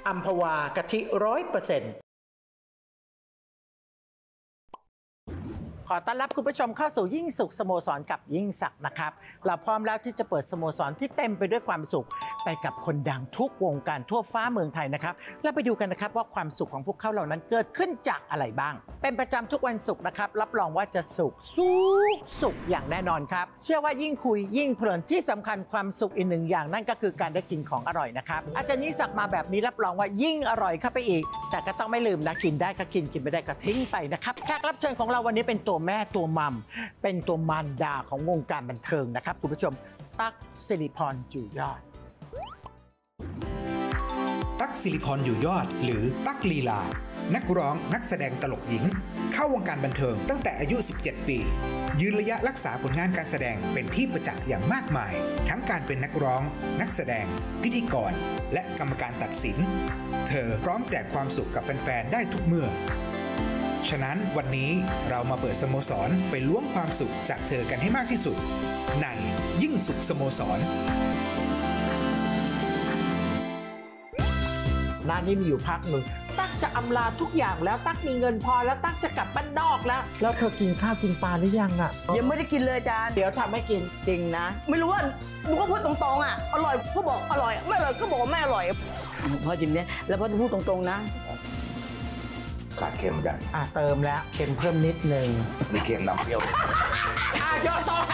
อัมพวากะทิ100%ขอต้อนรับคุณผู้ชมเข้าสู่ยิ่งสุขสโมสรกับยิ่งศักดิ์นะครับเราพร้อมแล้วที่จะเปิดสโมสรที่เต็มไปด้วยความสุขไปกับคนดังทุกวงการทั่วฟ้าเมืองไทยนะครับแล้วไปดูกันนะครับว่าความสุขของพวกเขาเหล่านั้นเกิดขึ้นจากอะไรบ้างเป็นประจำทุกวันศุกร์นะครับรับรองว่าจะสุขอย่างแน่นอนครับเชื่อว่ายิ่งคุยยิ่งเพลินที่สำคัญความสุขอีกหนึ่งอย่างนั่นก็คือการได้กินของอร่อยนะครับอาจารย์นิสักมาแบบนี้รับรองว่ายิ่งอร่อยเข้าไปอีกแต่ก็ต้องไม่ลืมนะกินได้ก็กินไม่ได้ก็ทิ้งไปนะครับแขกรับเชิญของเราวันนี้เป็นตัวแม่ตัวมัมเป็นตัวมารดาของวงการบันเทิงนะครับคุณผู้ชมตั๊กสิริพรอยู่ยอดตั๊กสิริพรอยู่ยอดหรือตั๊กลีลานักร้องนักแสดงตลกหญิงเข้าวงการบันเทิงตั้งแต่อายุ17ปียืนระยะรักษาผลงานการแสดงเป็นที่ประจักษ์อย่างมากมายทั้งการเป็นนักร้องนักแสดงพิธีกรและกรรมการตัดสินเธอพร้อมแจกความสุขกับแฟนๆได้ทุกเมื่อฉะนั้นวันนี้เรามาเปิดสโมสรไปล้วงความสุขจากเธอกันให้มากที่สุดในยิ่งสุขสโมสรหน้านี้มีอยู่พักหนึ่งตั๊กจะอำลาทุกอย่างแล้วตั๊กมีเงินพอแล้วตั๊กจะกลับบ้านนอกแล้วเธอกินข้าวกินปลาหรือยังอ่ะยังไม่ได้กินเลยอาจารย์เดี๋ยวทำให้กินจริงนะไม่รู้ว่าหนูก็พูดตรงๆอ่ะอร่อยก็บอกอร่อยไม่อร่อยก็บอกไม่อร่อยพอจริงเนี่ยแล้วพอพูดตรงๆนะขาดเค็มกันเติมแล้วเค็มเพิ่มนิดนึงมีเค็มน้ำเปรี้ยวเยอะต่อ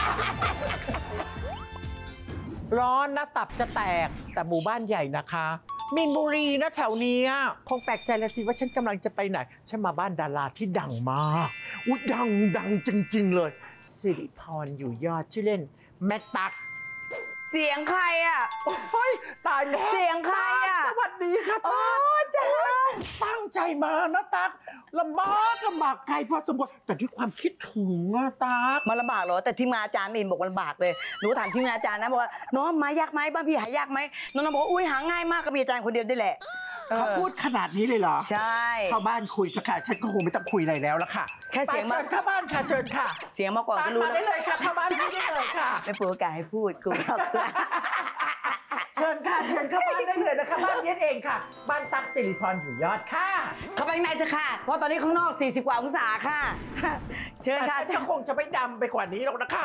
ร้อนนะตับจะแตกแต่หมู่บ้านใหญ่นะคะมีนบุรีนะแถวนี้คงแปลกใจแล้วสิว่าฉันกำลังจะไปไหนฉันมาบ้านดาราที่ดังมากดังจริงๆเลยสิริพรอยู่ยอดชื่อเล่นแม่ตั๊กเสียงใครอ่ะโอ้ยตายแล้วเสียงใครอ่ะสวัสดีครับโอ้จ้าตั้งใจมานะตั๊กลำบากใจพอสมควรแต่ด้วยความคิดถึงตั๊กมาลำบากเหรอแต่ทีมงานอาจารย์มีนบอกว่าลำบากเลยหนูถามทีมงานอาจารย์นะบอกว่าน้องมายากไหมบ้านพี่หายากไหมน้องบอกว่าอุ้ยหาง่ายมากก็มีอาจารย์คนเดียวได้แหละเขาพูดขนาดนี้เลยเหรอใช่เข้าบ้านคุยค่ะฉันก็คงไม่ต้องคุยอะไรแล้วละค่ะแค่เสียงมาเข้าบ้านค่ะเชิญค่ะเสียงมาก่อนก็รู้แล้วได้เลยค่ะเข้าบ้านพี่ได้เลยค่ะไม่เปิดโอกาสให้พูดกูเชิญค่ะเชิญเข้าบ้านได้เลยนะคะบ้านเย็นเองค่ะบ้านตั๊กสิริพรอยู่ยอดค่ะเข้าไปข้างในเถอะค่ะเพราะตอนนี้ข้างนอก40 กว่าองศาค่ะเชิญค่ะจะคงจะไม่ดำไปกว่านี้หรอกนะคะ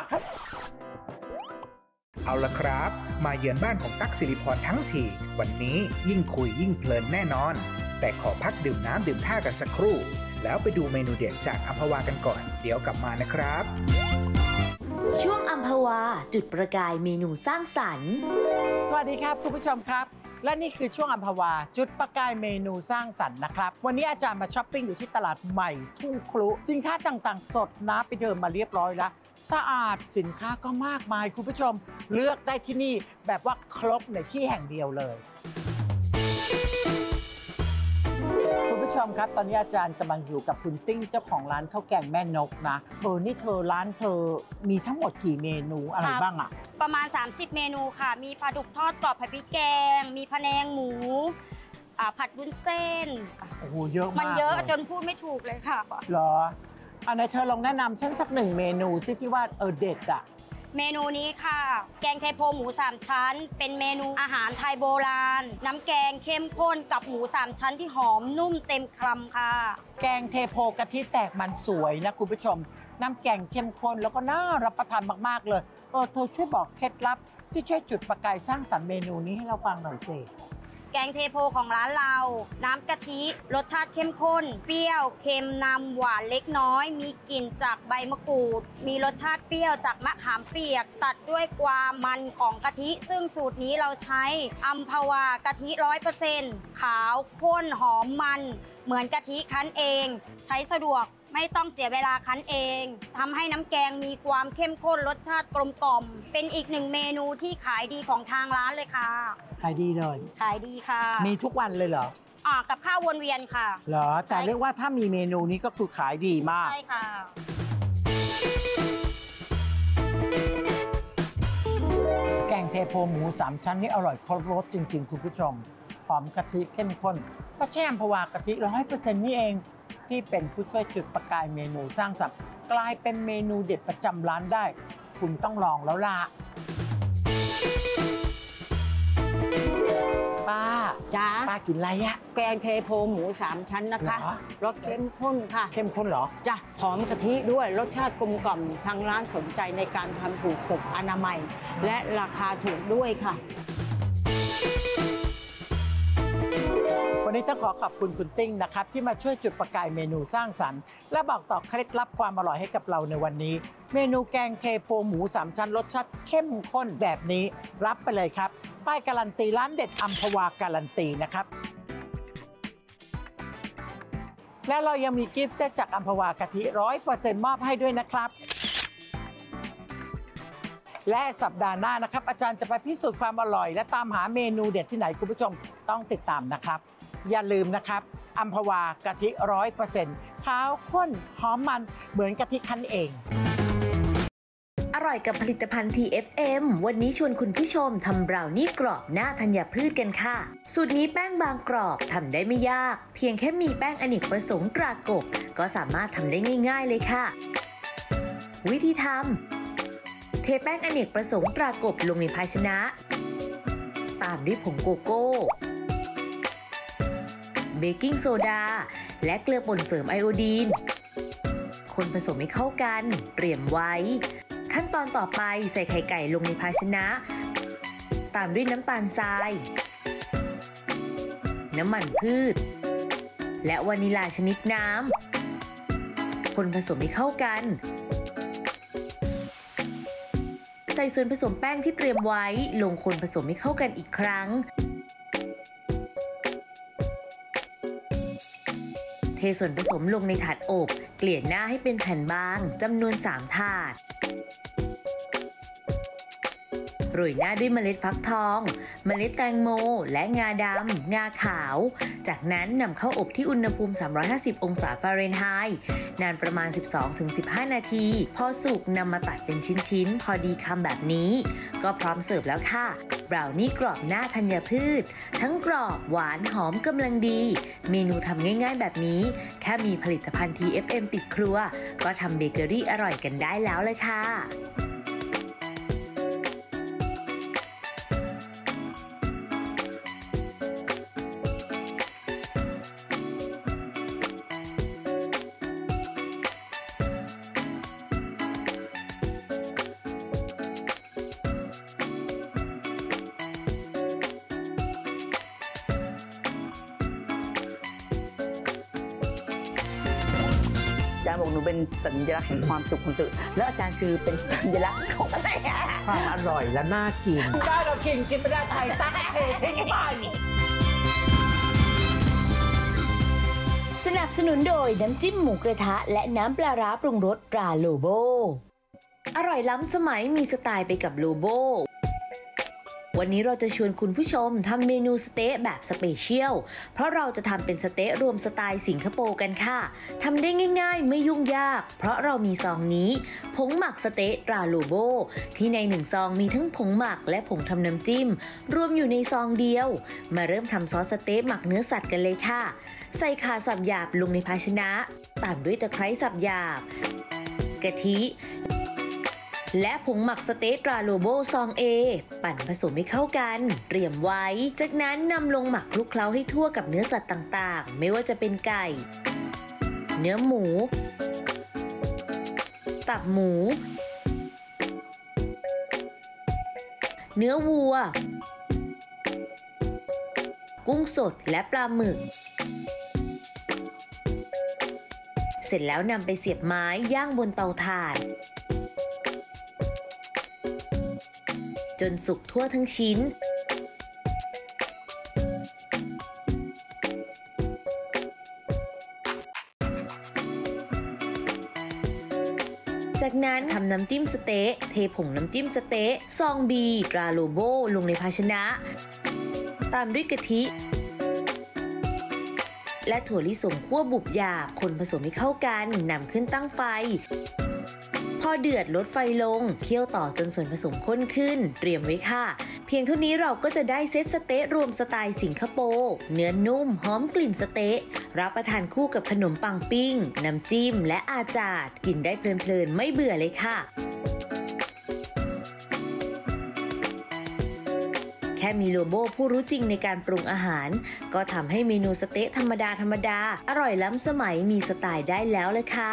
เอาละครับมาเยือนบ้านของตั๊กสิริพรทั้งทีวันนี้ยิ่งคุยยิ่งเพลินแน่นอนแต่ขอพักดื่มน้ำดื่มท่ากันสักครู่แล้วไปดูเมนูเด็ดจากอัมพวากันก่อนเดี๋ยวกลับมานะครับช่วงอัมพวาจุดประกายเมนูสร้างสรรค์สวัสดีครับคุณผู้ชมครับและนี่คือช่วงอัมพวาจุดประกายเมนูสร้างสรรค์นะครับวันนี้อาจารย์มาช้อปปิ้งอยู่ที่ตลาดใหม่ทุ่งครุสินค้าต่างๆสดนะไปเดินมาเรียบร้อยแล้วสะอาดสินค้าก็มากมายคุณผู้ชมเลือกได้ที่นี่แบบว่าครบในที่แห่งเดียวเลยคุณผู้ชมครับตอนนี้อาจารย์กำลังอยู่กับคุณติ้งเจ้าของร้านข้าวแกงแม่นกนะนี่เธอร้านเธอมีทั้งหมดกี่เมนูอะไรบ้างอะประมาณ30เมนูค่ะมีปลาดุกทอดกรอบผัดพริกแกงมีพะแนงหมูผัดวุ้นเส้นโอ้โหเยอะมากมันเยอะจนพูดไม่ถูกเลยค่ะเหรออันไหนเธอลองแนะนำฉันสัก1เมนูที่ว่าเด็ดอะเมนูนี้ค่ะแกงไทโพหมู3ชั้นเป็นเมนูอาหารไทยโบราณน้ำแกงเข้มข้นกับหมู3ชั้นที่หอมนุ่มเต็มคำค่ะแกงเทโพกะทิแตกมันสวยนะคุณผู้ชมน้ำแกงเข้มข้นแล้วก็น่ารับประทานมากๆเลยเธอช่วยบอกเคล็ดลับที่ช่วยจุดประกายสร้างสรรค์เมนูนี้ให้เราฟังหน่อยสิแกงเทโพของร้านเราน้ำกะทิรสชาติเข้มข้นเปรี้ยวเค็มนำหวานเล็กน้อยมีกลิ่นจากใบมะกรูดมีรสชาติเปรี้ยวจากมะขามเปียกตัดด้วยความมันของกะทิซึ่งสูตรนี้เราใช้อัมพวากะทิ100%ขาวข้นหอมมันเหมือนกะทิคั้นเองใช้สะดวกไม่ต้องเสียเวลาคั้นเองทำให้น้ำแกงมีความเข้มข้นรสชาติกลมกล่อมเป็นอีก1เมนูที่ขายดีของทางร้านเลยค่ะขายดีเลยขายดีค่ะมีทุกวันเลยเหรอกับข้าววนเวียนค่ะเหรอแต่เรียกว่าถ้ามีเมนูนี้ก็คือขายดีมากใช่ค่ะแกงเทโพหมู3ชั้นนี่อร่อยครบรสจริงๆคุณผู้ชมหอมกะทิเข้มข้นก็แช่อัมพวากะทิ100%นี่เองที่เป็นผู้ช่วยจุดประกายเมนูสร้างสรรค์กลายเป็นเมนูเด็ดประจำร้านได้คุณต้องลองแล้วล่ะป้าจ้าป้ากินอะไรอะแกงเทโพหมู3 ชั้นนะคะเหรอรสเข้มข้นค่ะเข้มข้นเหรอจ้ะหอมกะทิด้วยรสชาติกลมกล่อมทางร้านสนใจในการทำถูกสุขอนามัย และราคาถูกด้วยค่ะวันนี้ต้องขอขอบคุณคุณติ้งนะครับที่มาช่วยจุดประกายเมนูสร้างสรรค์และบอกต่อเคล็ดลับความอร่อยให้กับเราในวันนี้ เมนูแกงเทโพหมู3 ชั้นรสชาติเข้มข้นแบบนี้รับไปเลยครับป้ายการันตีร้านเด็ดอัมพวาการันตีนะครับและเรายังมีกิฟต์เซตจากอัมพวากะทิ 100% มอบให้ด้วยนะครับและสัปดาห์หน้านะครับอาจารย์จะไปพิสูจน์ความอร่อยและตามหาเมนูเด็ดที่ไหนคุณผู้ชมต้องติดตามนะครับอย่าลืมนะครับอัมพวากะทิ 100% ขาวข้นหอมมันเหมือนกะทิคั้นเองอร่อยกับผลิตภัณฑ์ TFM วันนี้ชวนคุณผู้ชมทำบราวนี่กรอบหน้าธัญพืชกันค่ะ สูตรนี้แป้งบางกรอบทำได้ไม่ยากเพียงแค่มีแป้งอเนกประสงค์ตรากบก็สามารถทำได้ง่ายๆเลยค่ะวิธีทำเทแป้งอเนกประสงค์ตรากบลงในภาชนะตามด้วยผงโกโก้เบกกิ้งโซดาและเกลือป่นเสริมไอโอดีนคนผสมให้เข้ากันเตรียมไว้ขั้นตอนต่อไปใส่ไข่ไก่ลงในภาชนะตามด้วยน้ำตาลทรายน้ำมันพืชและวานิลาชนิดน้ำคนผสมให้เข้ากันใส่ส่วนผสมแป้งที่เตรียมไว้ลงคนผสมให้เข้ากันอีกครั้งเทส่วนผสมลงในถาดอบเกลี่ยหน้าให้เป็นแผ่นบางจำนวน3 ถาดโรยหน้าด้วยเมล็ดฟักทองเมล็ดแตงโมและงาดำงาขาวจากนั้นนำเข้าอบที่อุณหภูมิ350 องศาฟาเรนไฮต์นานประมาณ 12-15 นาทีพอสุกนำมาตัดเป็นชิ้นๆพอดีคำแบบนี้ก็พร้อมเสิร์ฟแล้วค่ะบราวนี่กรอบหน้าธัญพืชทั้งกรอบหวานหอมกำลังดีเมนูทำง่ายๆแบบนี้แค่มีผลิตภัณฑ์ TFM ติดครัวก็ทำเบเกอรี่อร่อยกันได้แล้วเลยค่ะอาจารย์บอกหนูเป็นสัญลักษณ์แห่งความสุขของสุขแล้วอาจารย์คือเป็นสัญลักษณ์ของอะไรความอร่อยและน่ากินได้เรากินไม่ได้ไทยตั้งเททิ้งไปสนับสนุนโดยน้ำจิ้มหมูกระทะและน้ำปลาร้าปรุงรสตราโลโบอร่อยล้ำสมัยมีสไตล์ไปกับโลโบวันนี้เราจะชวนคุณผู้ชมทำเมนูสเต๊ะแบบสเปเชียลเพราะเราจะทำเป็นสเต๊ะรวมสไตล์สิงคโปร์กันค่ะทำได้ง่ายๆไม่ยุ่งยากเพราะเรามีซองนี้ผงหมักสเต๊ะตราโลโบที่ใน1 ซองมีทั้งผงหมักและผงทำน้ำจิ้มรวมอยู่ในซองเดียวมาเริ่มทำซอสสเต๊ะหมักเนื้อสัตว์กันเลยค่ะใส่ข่าสับหยาบลงในภาชนะตามด้วยตะไคร้สับหยาบกะทิและผงหมักสเต๊ะตราโลโบซอง A ปั่นผสมให้เข้ากันเตรียมไว้จากนั้นนำลงหมักคลุกเคล้าให้ทั่วกับเนื้อสัตว์ต่างๆไม่ว่าจะเป็นไก่เนื้อหมูตับหมูเนื้อวัวกุ้งสดและปลาหมึกเสร็จแล้วนำไปเสียบไม้ย่างบนเตาถ่านจนสุกทั่วทั้งชิ้นจากนั้นทำน้ำจิ้มสเต๊ะเทผงน้ำจิ้มสเต๊ะซองบีตราโลโบลงในภาชนะตามด้วยกะทิและถั่วลิสงคั่วบุบหยาบคนผสมให้เข้ากันนำขึ้นตั้งไฟพอเดือดลดไฟลงเคี่ยวต่อจนส่วนผสมข้นขึ้นเตรียมไว้ค่ะเพียงเท่านี้เราก็จะได้เซตสเต๊ะรวมสไตล์สิงคโปร์เนื้อนุ่มหอมกลิ่นสเต๊ะรับประทานคู่กับขนมปังปิ้งน้ำจิ้มและอาจาดกินได้เพลินๆไม่เบื่อเลยค่ะแค่ค่มีโลโบผู้รู้จริงในการปรุงอาหาร ก็ทำให้เมนูสเต๊ะธรรมดาอร่อยล้ำสมัยมีสไตล์ได้แล้วเลยค่ะ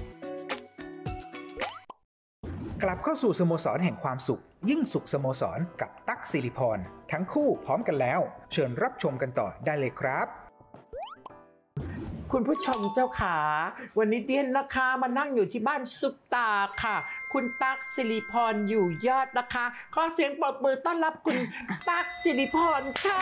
กลับเข้าสู่สโมสรแห่งความสุขยิ่งสุขสโมสรกับตั๊กสิริพรทั้งคู่พร้อมกันแล้วเชิญรับชมกันต่อได้เลยครับคุณผู้ชมเจ้าขาวันนี้เดียนนะคะมานั่งอยู่ที่บ้านซุปตาค่ะ คุณตั๊กสิริพรอยู่ยอดนะคะขอเสียงปรบมือต้อนรับคุณตั๊กสิริพรค่ะ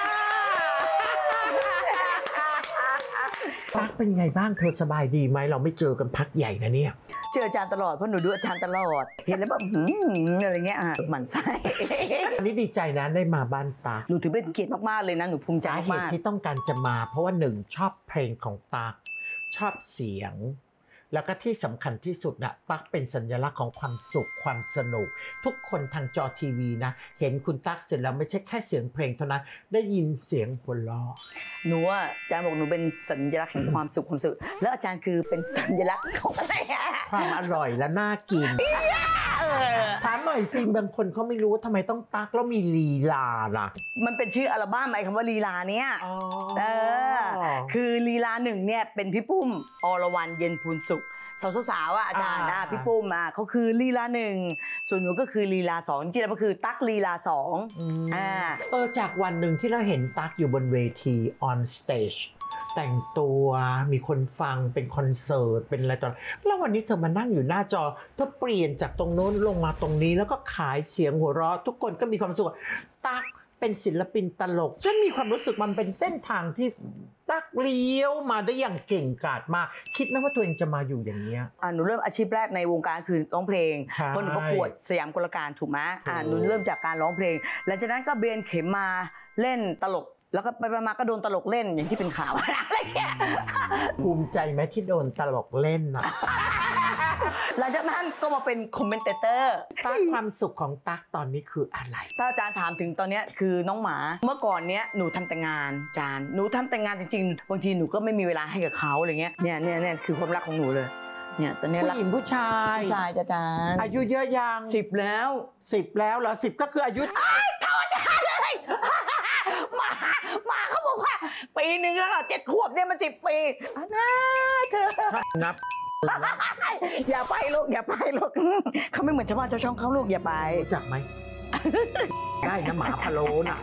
ตั๊กเป็นไงบ้างเธอสบายดีไหมเราไม่เจอกันพักใหญ่นะเนี่ยเจออาจารย์ตลอดเพราะหนูดูอาจารย์ตลอด เห็นแล้วแบบอะไรเงี้ยหมั่นไส้วันนี้ดีใจนะได้มาบ้านตั๊กหนูถือเป็นเกียรติมากๆเลยนะหนูภูมิใจสาเหมาตุกที่ต้องการจะมาเพราะว่าหนึ่งชอบเพลงของตั๊กชอบเสียง แล้วก็ที่สำคัญที่สุดนะตั๊กเป็นสัญลักษณ์ของความสุขความสนุกทุกคนทางจอทีวีนะเห็นคุณตั๊กเสร็จแล้วไม่ใช่แค่เสียงเพลงเท่านั้นได้ยินเสียงหัวเราะหนูว่าอาจารย์บอกหนูเป็นสัญลักษณ์แห่งความสุขแล้วอาจารย์คือเป็นสัญลักษณ์ของอะไรอะความอร่อยและน่ากินถามหน่อยสิบางคนเขาไม่รู้ว่าทำไมต้องตั๊กแล้วมีลีลาล่ะมันเป็นชื่ออัลบั้มไอ้คำว่าลีลาเนี่ยคือลีลาหนึ่งเนี่ยเป็นพี่ปุ้มอรวรรณเย็นพูนสุขสาวๆอาจารย์พี่ปุ้มเขาคือลีลาหนึ่งส่วนหนูก็คือลีลาสองจริงๆแล้วก็คือตั๊กลีลาสองจากวันหนึ่งที่เราเห็นตั๊กอยู่บนเวที on stage แต่งตัวมีคนฟังเป็นคอนเสิร์ตเป็นอะไรตอนแล้ววันนี้เธอมานั่งอยู่หน้าจอเธอเปลี่ยนจากตรงโน้นลงมาตรงนี้แล้วก็ขายเสียงหัวเราะทุกคนก็มีความสุขตั๊กเป็นศิลปินตลกฉันมีความรู้สึกมันเป็นเส้นทางที่ตั๊กเลี้ยวมาได้อย่างเก่งกาจมากคิดไหมว่าตัวเองจะมาอยู่อย่างนี้หนูเริ่มอาชีพแรกในวงการคือร้องเพลงเพราะหนูประกวดสยามกลการถูกไหมหนูเริ่มจากการร้องเพลงหลังจากนั้นก็เบนเข็มมาเล่นตลกแล้วก็ไปมาก็โดนตลกเล่นอย่างที่เป็นข่าวอะไรเงี้ยภูมิใจไหมที่โดนตลกเล่นนะหลังจากนั้นก็มาเป็นคอมเมนเตเตอร์ตั๊กความสุขของตั๊กตอนนี้คืออะไรถ้าอาจารย์ถามถึงตอนนี้คือน้องหมาเมื่อก่อนเนี้ยหนูทำแต่งานอาจารย์หนูทำแต่งานจริงๆบางทีหนูก็ไม่มีเวลาให้กับเขาอะไรเงี้ยเนี่ยคือความรักของหนูเลยเนี่ยตอนนี้ผู้หญิงผู้ชายอาจารย์อายุเยอะยัง 10แล้วเหรอ10ก็คืออายุเท่าอาจารย์เลยมาเขาบอกว่าปีนึงก็7 ขวบเนี่ยมัน10 ปีนะเธอนับอย่าไปลูกเขาไม่เหมือนชาวบ้านชาวช่องเขาลูกอย่าไปรู้จักไหมได้นะหมาพะโล้น่ะ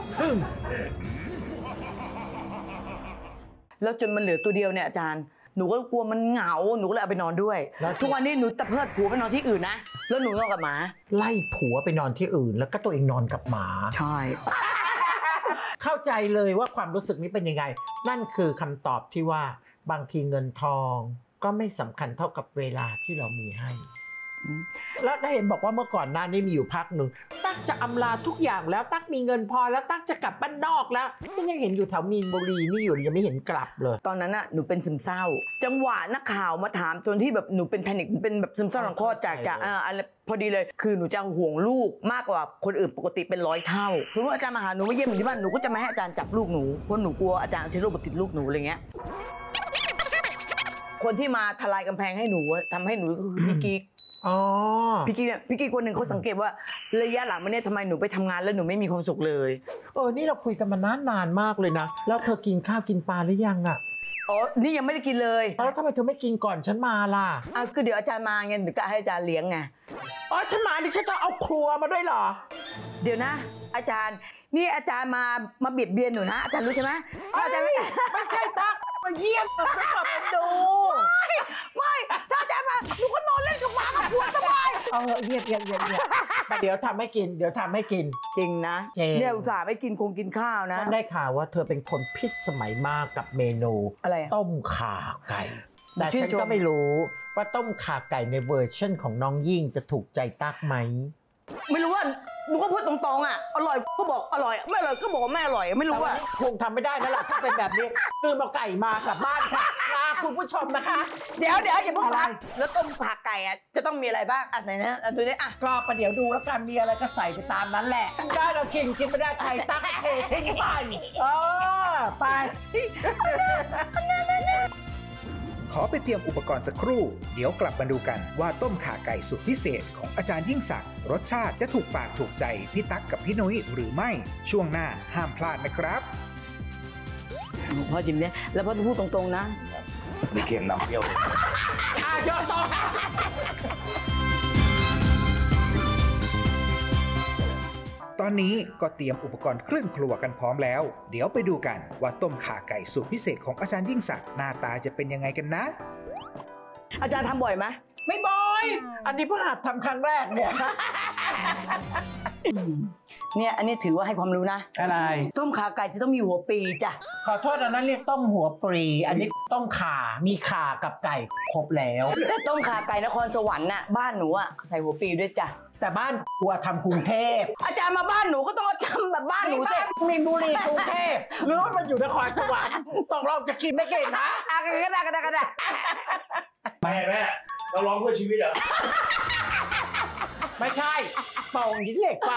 แล้วจนมันเหลือตัวเดียวเนี่ยอาจารย์หนูก็กลัวมันเหงาหนูก็เลยเอาไปนอนด้วยทุกวันนี้หนูตะเพิดผัวไปนอนที่อื่นนะแล้วหนูนอนกับหมาไล่ผัวไปนอนที่อื่นแล้วก็ตัวเองนอนกับหมาใช่เข้าใจเลยว่าความรู้สึกนี้เป็นยังไงนั่นคือคำตอบที่ว่าบางทีเงินทองก็ไม่สำคัญเท่ากับเวลาที่เรามีให้แล้วได้เห็นบอกว่าเมื่อก่อนหน้านี้มีอยู่พักหนึ่งตั๊กจะอำลาทุกอย่างแล้วตั๊กมีเงินพอแล้วตั๊กจะกลับบ้านนอกแล้วฉันยังเห็นอยู่แถวมีนบุรีนี่อยู่ยังไม่เห็นกลับเลยตอนนั้นน่ะหนูเป็นซึมเศร้าจังหวะนักข่าวมาถามจนที่แบบหนูเป็นแพนิคเป็นแบบซึมเศร้าหลังคลอดจากอะไรพอดีเลยคือหนูจะห่วงลูกมากกว่าคนอื่นปกติเป็น100 เท่าสมมติอาจารย์มาหาหนูมาเยี่ยมที่บ้านหนูก็จะไม่ให้อาจารย์จับลูกหนูเพราะหนูกลัวอาจารย์เอาเชื้อโรคมาติดลูกหนูอะไรเงี้ยคนที่มาทลายกำแพงให้หนูทำให้หนูก็คือพี่กิ๊กพี่กิ๊กคนหนึ่งเขาสังเกตว่าระยะหลังมาเนี่ยทำไมหนูไปทำงานแล้วหนูไม่มีความสุขเลยนี่เราคุยกันมานานมากเลยนะแล้วเธอกินข้าวกินปลาหรือยังอ่ะนี่ยังไม่ได้กินเลยแล้วทำไมเธอไม่กินก่อนฉันมาล่ะก็เดี๋ยวอาจารย์มาไงเดี๋ยวก็ให้อาจารย์เลี้ยงไงฉันมาดิฉันต้องเอาครัวมาด้วยเหรอเดี๋ยวนะอาจารย์นี่อาจารย์มาเบียดเบียนหนูนะอาจารย์รู้ใช่ไหมอาจารย์ไม่ใช่ตั๊กมาเยี่ยมมาดูไม่ถ้าอาจารย์มาหนูก็นอนเล่นกับหมากับพวกสบายเงียบเดี๋ยวทำให้กินจริงนะเนี่ยอุตส่าห์ไม่กินกินข้าวนะฉันได้ข่าวว่าเธอเป็นคนพิสมัยมากกับเมนูอะไรต้มข่าไก่แต่ฉันก็ไม่รู้ว่าต้มข่าไก่ในเวอร์ชันของน้องยิ่งจะถูกใจตั๊กไหมไม่รู้ว่าหนูก็พูดตรงๆอร่อยก็บอกอร่อยไม่อร่อยก็บอกไม่อร่อยไม่รู้ว่าคงทำไม่ได้แล้วล่ะถ้าเป็นแบบนี้ลืมเอาไก่มากลับบ้านค่ะลาคุณผู้ชมนะคะเดี๋ยวอย่าเพิ่งอะไรแล้วต้มผักไก่จะต้องมีอะไรบ้างไหนนะตัวนี้ก็ประเดี๋ยวดูแล้วกันมีอะไรก็ใส่ไปตามนั้นแหละได้เรากินไม่ได้ใครตั๊กเททิ้งไปไปขอไปเตรียมอุปกรณ์สักครู่ เดี๋ยวกลับมาดูกันว่าต้มข่าไก่สุดพิเศษของอาจารย์ยิ่งศักดิ์รสชาติจะถูกปากถูกใจพี่ตั๊กกับพี่นุ้ยหรือไม่ช่วงหน้าห้ามพลาดนะครับพ่อจิมเนี่ยแล้วพ่อพูดตรงๆนะมีเค็มนำเปรี้ยวเลยยอดต่อตอนนี้ก็เตรียมอุปกรณ์เครื่องครัวกันพร้อมแล้ว เดี๋ยวไปดูกันว่าต้มข่าไก่สูตรพิเศษของอาจารย์ยิ่งศักดิ์หน้าตาจะเป็นยังไงกันนะอาจารย์ทำบ่อยไหมไม่บอย อันนี้เพิ่งหัดทำครั้งแรกเนี่ยเนี่ยอันนี้ถือว่าให้ความรู้นะอะไรต้มขาไก่จะต้องมีหัวปีจ้ะขอโทษอันนั้นเรียกต้มหัวปรี อันนี้ต้มข่า มีข่ากับไก่ครบแล้วแต่ต้มขาไก่นครสวรรค์น่ะบ้านหนูอ่ะใส่หัวปีด้วยจ้ะแต่บ้านกูทำกรุงเทพอาจารย์มาบ้านหนูก็ต้องทำแบบบ้านหนูสิมีนบุรีกรุงเทพหรือว่ามันอยู่นครสวรรค์ต้องเราจะกินไม่เก่งนะก็ได้แม่เราร้องเพื่อชีวิตเหรอไม่ใช่เป่าหินเหล็กไฟ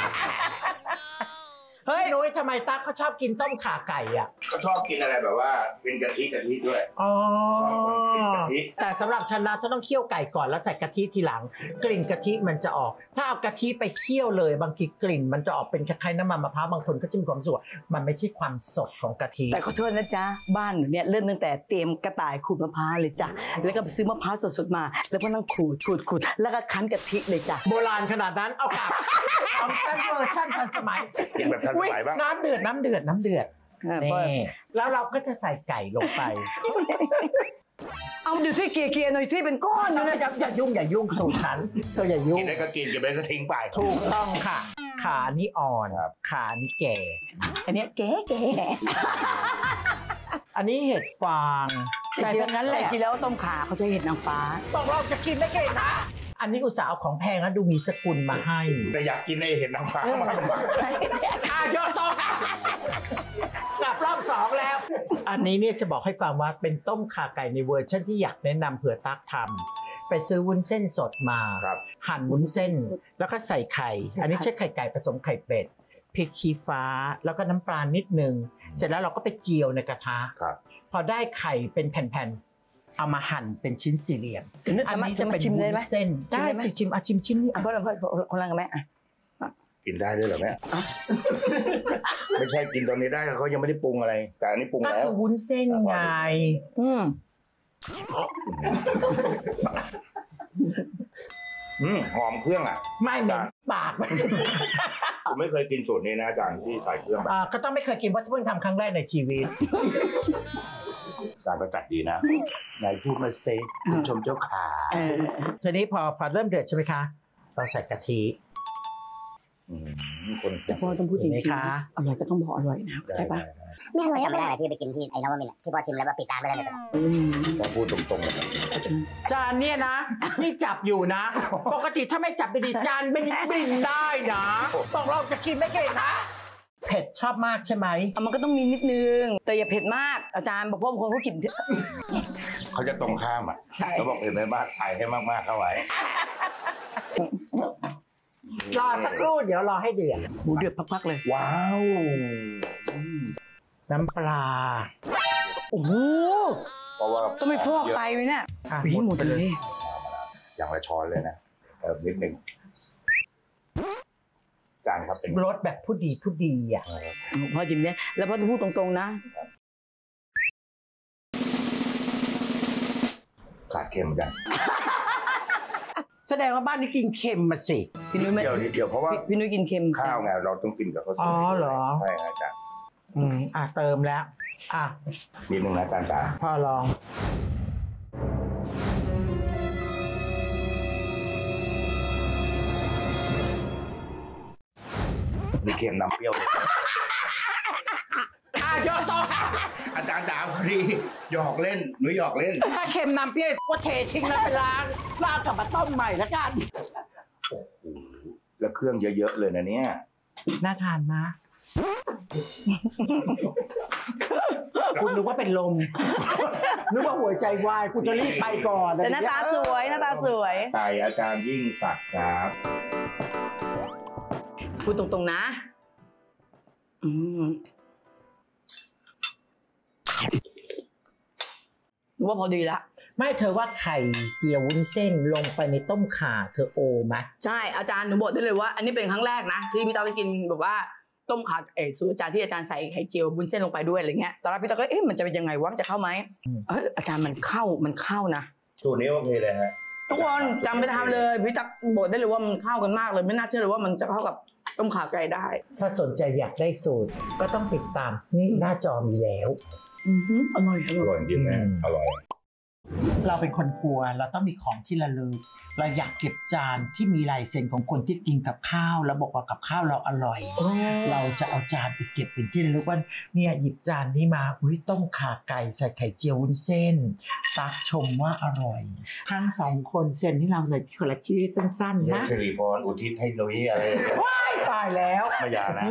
เฮ้ยนุ้ยทำไมตั๊กเขาชอบกินต้มข่าไก่อ่ะเขาชอบกินอะไรแบบว่าเป็นกะทิด้วยอ๋อกินกะทิแต่สำหรับฉันนะฉันต้องเคี่ยวไก่ก่อนแล้วใส่กะทิทีหลัง กลิ่นกะทิมันจะออก ถ้าเอากะทิไปเคี่ยวเลยบางทีกลิ่นมันจะออกเป็นคล้ายๆน้ำมันมะพร้าวบางคนก็จะมีความรู้สึกว่ามันไม่ใช่ความสดของกะทิแต่ขอโทษนะจ๊ะบ้านหนูเนี่ยเริ่มตั้งแต่เตรียมกระต่ายขูดมะพร้าวเลยจ้ะแล้วก็ไปซื้อมะพร้าวสดๆมา แล้วก็นั่งขูดแล้วก็คั้นกะทิเลยจ้ะโบราณขนาดนั้นเอากลับของฉันเวอร์ชันทันสมัยกินแบบทันสมัยบ้างน้ำเดือดนี่แล้วเราก็จะใส่ไก่ลงไปเอาเดี๋ยวที่เกลี่ยๆหน่อยที่เป็นก้อนอยู่นะอย่ายุ่งสูตรฉันเธออย่ายุ่กิงนได้ก็กินกินไปก็ทิ้งไปถูกต้องค่ะ ขานี่อ่อนครับขานี่แก่อันเนี้ยแก่อันนี้เห็ดฟางใส่เป็นงั้นแหละจริงแล้วต้มขาเขาใช้เห็ดนางฟ้าต้องเราจะกินไม่เก่งนะอันนี้อุตส่าห์เอาของแพงแล้วดูมีสกุลมาให้แต่อยากกินในเห็ดนางฟ้ามากกว่ายอดต่อกลับรอบสองแล้ว อันนี้เนี่ยจะบอกให้ฟังว่าเป็นต้มข่าไก่ในเวอร์ชันที่อยากแนะนำเผื่อตักทำไปซื้อวุ้นเส้นสดมาครับหั่นวุ้นเส้นแล้วก็ใส่ไข่ อันนี้ใช้ไข่ไก่ผสมไข่เป็ดพริกชี้ฟ้าแล้วก็น้ำปลานิดนึง เสร็จแล้วเราก็ไปเจียวในกระทะครับพอได้ไข่เป็นแผ่นๆเอามาหั่นเป็นชิ้นสี่เหลี่ยมอันนี้จะเป็นชิมวุ้เส้นได้สิชิมชิมนี่เพราะเราคนละกันไหมอ่ะกินได้ด้วยเหรอแม่ไม่ใช่กินตอนนี้ได้เขายังไม่ได้ปรุงอะไร แต่อันนี้ปรุงก็แล้วคือวุ้นเส้นไงหอมเครื่องอ่ะไม่เหม็นปากผมไม่เคยกินสูตรนี้นะอาจารย์ที่ใส่เครื่องแบบก็ต้องไม่เคยกินเพราะเพิ่งทำครั้งแรกในชีวิตอาจารย์ก็จัดดีนะนายพูดมาเซ็คุณชมเจ้าขาทีนี้พอเริ่มเดือดใช่ไหมคะ เราใส่กะทิคนแต่พ่อต้องพูดจริงเห็นไหมคะๆอร่อยก็ต้องบอกอร่อยนะใช่ปะไม่อร่อยจำไม่ได้เลยที่ไปกินที่ไอ้นวมินทร์ที่พอชิมแล้วว่าปิดร้านไม่ได้เลยพอพูดตรงๆเลยจานเนี่ยนะนี่จับอยู่นะ ปกติถ้าไม่จับดีๆจานไม่บินได้นะต้องเราจะกินไม่เก่งนะเผ็ดชอบมากใช่ไหมมันก็ต้องมีนิดนึงแต่อย่าเผ็ดมากอาจารย์บอกพ่อบางคนเขากินเขาจะตรงข้ามอ่ะเขาบอกเห็นไหมบ้านใส่ให้มากๆเข้าไว้รอสักครู่เดี๋ยวรอให้เดือดหมูเดือดพักๆเลยว้าวน้ำปลาโอ้โหเพราะว่าต้องไม่ฟอกไตไหมเนี่ยวิ่งหมดเลยอย่างละช้อนเลยนะนิดหนึ่งจานครับเป็นรสแบบผู้ดีอ่ะพ่อจิมเนี่ยแล้วพ่อจะพูดตรงๆนะขาดเค็มกันแสดงว่าบ้านนี้กินเค็มมาสิพี่นุ้ยไม่เดี๋ยวเพราะว่าพี่นุ้ยกินเค็มข้าวไงเราต้องกินกับข้าวสวยอ๋อเหรอใช่อาจารย์เติมแล้วนิดนึงนะอาจารย์จ๋าพ่อลองมีเค็มนำเปรี้ยวเลยยอดต่ออาจารย์จ๋าพอดีหยอกเล่นหนูหยอกเล่นถ้าเค็มน้ำเปรี้ยวก็เททิ้งแล้วไปล้างกลับมาต้มใหม่แล้วกันแล้วเครื่องเยอะๆเลยนะเนี่ยน่าทานมาก คุณนึกว่าเป็นลม นึกว่าหัวใจวายคุณจะรีบไปก่อนแต่หน้าตาสวยหน้าตาสวยไก่อาจารย์ยิ่งศักดิ์ครับพูดตรงๆนะหนูว่าพอดีละไม่เธอว่าไข่เจียววุ้นเส้นลงไปในต้มข่าเธอโอไหมใช่อาจารย์หนูบอกได้เลยว่าอันนี้เป็นครั้งแรกนะที่พี่ตาได้กินแบบว่าต้มข่าสูตรอาจารย์ที่อาจารย์ใส่ไข่เจียววุ้นเส้นลงไปด้วยอะไรเงี้ยตอนแรกพี่ตาก็มันจะเป็นยังไงวะจะเข้าไหมอาจารย์มันเข้านะสูตรนี้โอเคเลยฮะทุกคนจำไปทำเลยพี่ตั๊กบอกได้เลยว่ามันเข้ากันมากเลยไม่น่าเชื่อเลยว่ามันจะเข้ากับต้มข่าไก่ได้ถ้าสนใจอยากได้สูตรก็ต้องติดตามนี่หน้าจอมีแล้วอร่อยอร่อยจริงนะอร่อยเราเป็นคนครัวเราต้องมีของที่ระลึกเราอยากเก็บจานที่มีลายเซ็นของคนที่กินกับข้าวแล้วบอกว่ากับข้าวเราอร่อย เราจะเอาจานไปเก็บเป็นที่ระลึกว่าเนี่ยหยิบจานนี้มาต้มข่าไก่ใส่ไข่เจียววุ้นเส้นตักชมว่าอร่อยทั้งสองคนเซ็นให้เราหน่อยคนละชื่อสั้นๆนะสิริพรอุทิศให้นุ้ยอะไรว้ายตายแล้วไม่ยานะ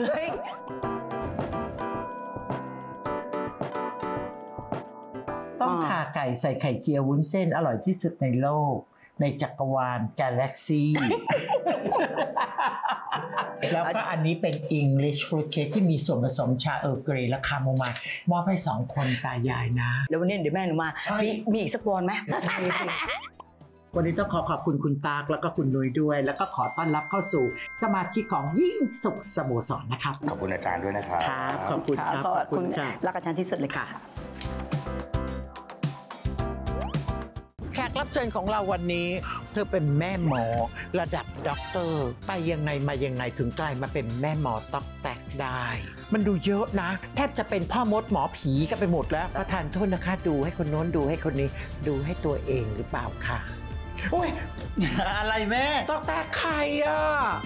ต้มข่าไก่ใส่ไข่เจียววุ้นเส้นอร่อยที่สุดในโลกในจักรวาลกาแล็กซี่ แล้วก็อันนี้เป็น English fruit cake ที่มีส่วนผสมชาเออร์เกรย์และคาโมไมล์มอบให้2 คนตายายนะแล้ววันนี้เดี๋ยวแม่หนูมามีอีกสักบอลไหมวันนี้ต้องขอบคุณคุณตากแล้วก็คุณนุ้ยด้วย แล้วก็ขอต้อนรับเข้าสู่สมาชิกของยิ่งสุขสโมสรนะครับขอบคุณอาจารย์ด้วยนะครับครับขอบคุณครับขอบคุณครับรักอาจารย์ที่สุดเลยค่ะแขกรับเชิญของเราวันนี้เธอเป็นแม่หมอระดับด็อกเตอร์ไปยังไงมายังไงถึงกลายมาเป็นแม่หมอต๊อกแตกได้ มันดูเยอะนะแทบจะเป็นพ่อมดหมอผีกันไปหมดแล้วประธานโทษนะคะดูให้คนโน้นดูให้คนนี้ดูให้ตัวเองหรือเปล่าค่ะโอ้ยอะไรแม่ต๊อกแตกใครอ่ะ